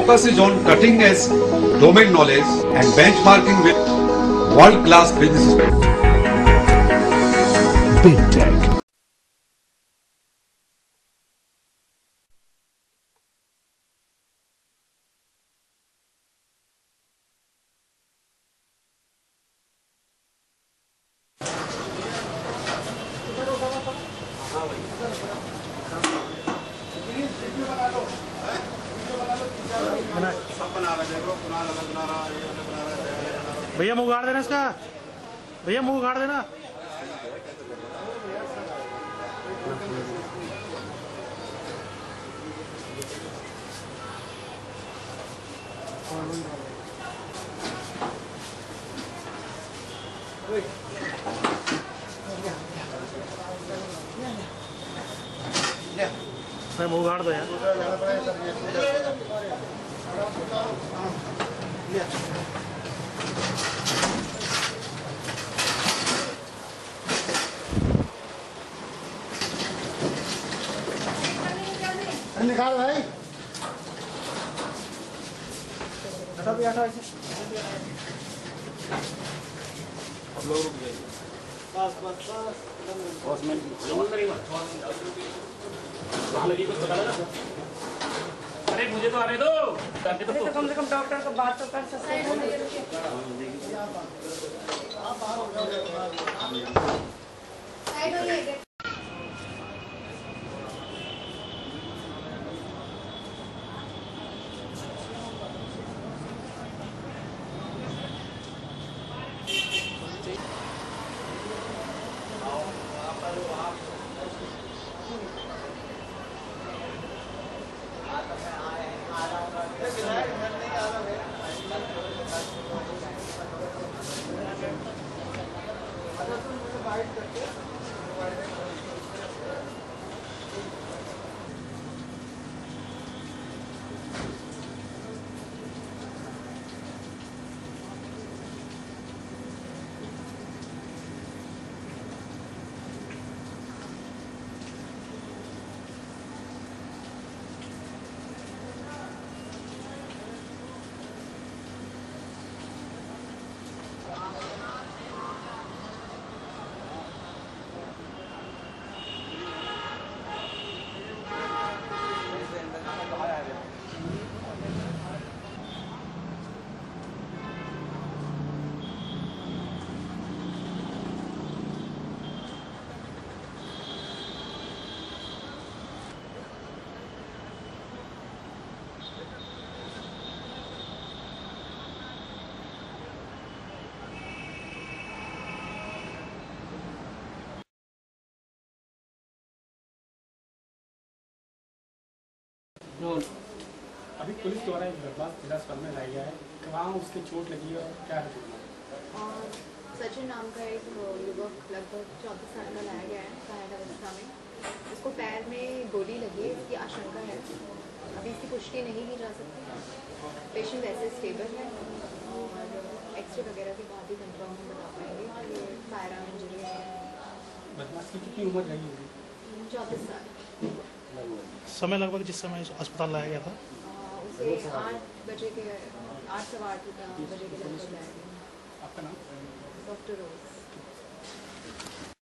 focus is on cutting edge domain knowledge and benchmarking with world class businesses. Big Tech. भैया मुंह गाड़ देना इसका, भैया मुंह गाड़ देना। मैं मुंह गाड़ दो यार। निकाल भाई, भी आटा ऐसे अब लोग रुक जाइए। बस बस बस में वहाँ लगी कुछ पता लगा? अरे मुझे तो आने दो। तो कम से कम डॉक्टर को बात तो कर सकते हैं। अभी पुलिस द्वारा एक बदमाश हिरासत में लाया गया है, वहाँ उसके चोट लगी है और क्या है? सचिन नाम का एक युवक लगभग 34 साल का लाया गया है घायल अवस्था में। इसको पैर में गोली लगी है, इसकी आशंका है। अभी इसकी पुष्टि नहीं की जा सकती। पेशेंट वैसे स्टेबल है और एक्सरे वगैरह के बाद ही कंफर्म हम बता पाएंगे कि ये फायर आर्म इंजरी है। बदमाश की कितनी उम्र रही होगी? 34 साल। समय लगभग जिस समय अस्पताल लाया गया था उसे 8 बजे के 8 सवा 8 बजे के लगभग लाया गया। आपका नाम? डॉक्टर रोज।